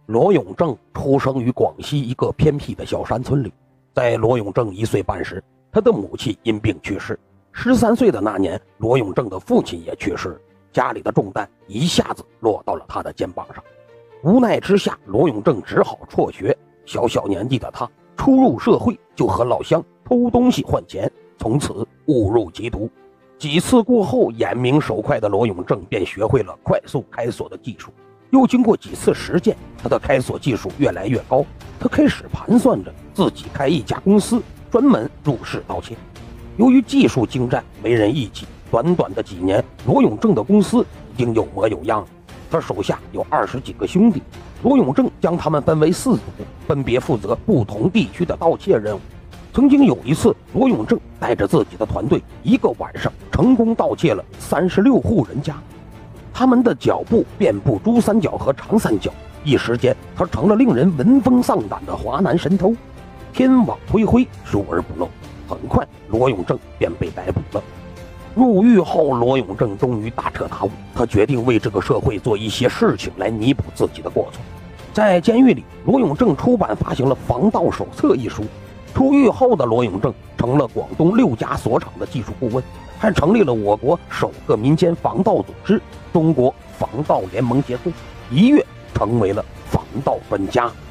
罗永正出生于广西一个偏僻的小山村里。在罗永正1岁半时，他的母亲因病去世。13岁的那年，罗永正的父亲也去世，家里的重担一下子落到了他的肩膀上。无奈之下，罗永正只好辍学。小年纪的他初入社会，就和老乡偷东西换钱，从此误入歧途。几次过后，眼明手快的罗永正便学会了快速开锁的技术。又经过几次实践，他的开锁技术越来越高。他开始盘算着自己开一家公司，专门入室盗窃。由于技术精湛，没人忆起，短短的几年，罗永正的公司已经有模有样了。他手下有20几个兄弟，罗永正将他们分为4组，分别负责不同地区的盗窃任务。曾经有一次，罗永正带着自己的团队，一个晚上成功盗窃了36户人家。他们的脚步遍布珠三角和长三角，一时间他成了令人闻风丧胆的华南神偷。天网恢恢，疏而不漏，很快罗永正便被逮捕了。入狱后，罗永正终于大彻大悟，他决定为这个社会做一些事情来弥补自己的过错。在监狱里，罗永正出版发行了《防盗手册》一书。出狱后的罗永正成了广东6家锁厂的技术顾问，还成立了我国首个民间防盗组织——中国防盗联盟协会，一跃成为了防盗专家。